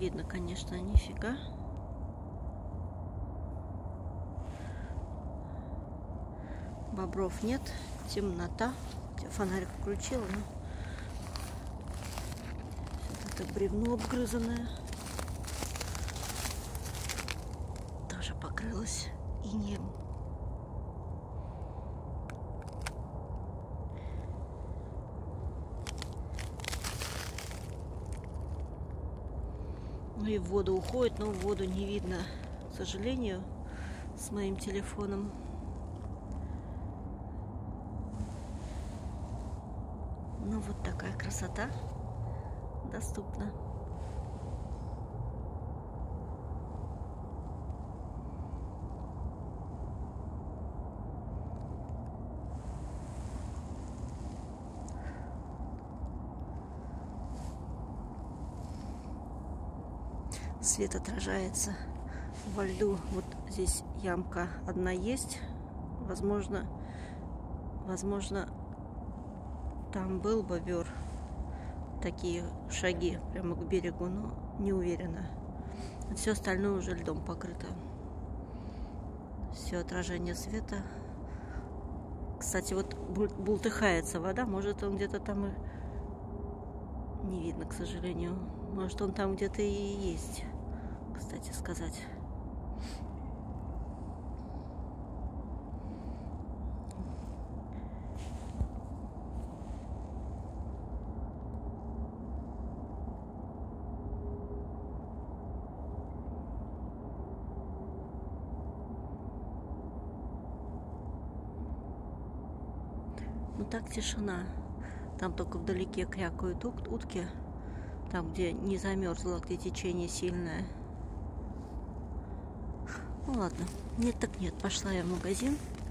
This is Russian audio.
видно, конечно, нифига. Бобров нет, темнота. Я фонарик включила, но вот это бревно обгрызанное тоже покрылось инеем. Ну и в воду уходит, но в воду не видно, к сожалению, с моим телефоном. Ну вот такая красота доступна. Свет отражается во льду. Вот здесь ямка одна есть. Возможно, там был бобер. Такие шаги прямо к берегу, но не уверена. Все остальное уже льдом покрыто. Все отражение света. Кстати, вот бултыхается вода. Может, он где-то там и не видно, к сожалению. Может, он там где-то и есть, кстати сказать. Ну так тишина. Там только вдалеке крякают утки. Там, где не замерзло, где течение сильное. Ну ладно. Нет так нет. Пошла я в магазин.